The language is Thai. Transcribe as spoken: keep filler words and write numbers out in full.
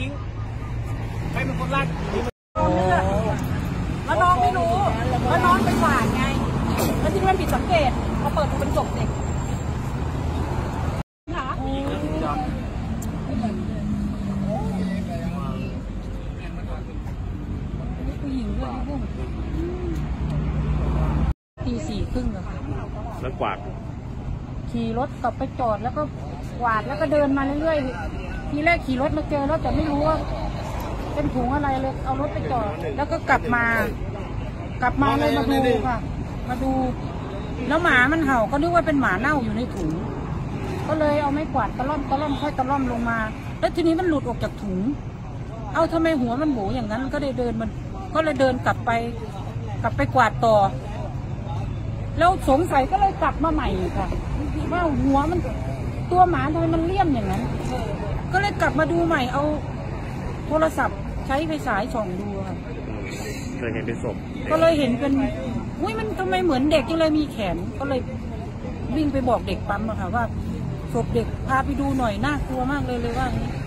ทิ้งใครเป็นคนลากแล้วน้องไม่รู้แล้วน้องไปกวาดไงแล้วที่มันผิดสังเกตมาเปิดดูเป็นศพเด็กค่ะผู้หญิงด้วยพวกตีสี่ครึ่งอะค่ะแล้วกวาดขี่รถกลับไปจอดแล้วก็กวาดแล้วก็เดินมาเรื่อยๆทีแรกขี่รถมาเจอแล้วแต่ไม่รู้ว่าเป็นถุงอะไรเลยเอารถไปจอดแล้วก็กลับมากลับมาเลยมาดูค่ะมาดูแล้วหมามันเห่าก็นึกว่าเป็นหมาเน่าอยู่ในถุงก็เลยเอาไม้กวาดตะล่อมตะล่อมค่อยตะล่อมลงมาแล้วทีนี้มันหลุดออกจากถุงเอาทำไมหัวมันโบอย่างนั้นก็เลยเดินมันก็เลยเดินกลับไปกลับไปกวาดต่อแล้วสงสัยก็เลยกลับมาใหม่ค่ะว่าหัวมันตัวหมาทำไมมันเลี่ยมอย่างนั้นก็เลยกลับมาดูใหม่เอาโทรศัพท์ใช้ไฟฉายส่องดูค่ะเลยเห็นเป็นศพก็เลยเห็นเป็นอุ้ยมันทำไมเหมือนเด็กจังเลยมีแขนก็เลยวิ่งไปบอกเด็กปั๊มอะค่ะว่าศพเด็กพาไปดูหน่อยน่ากลัวมากเลยเลยว่า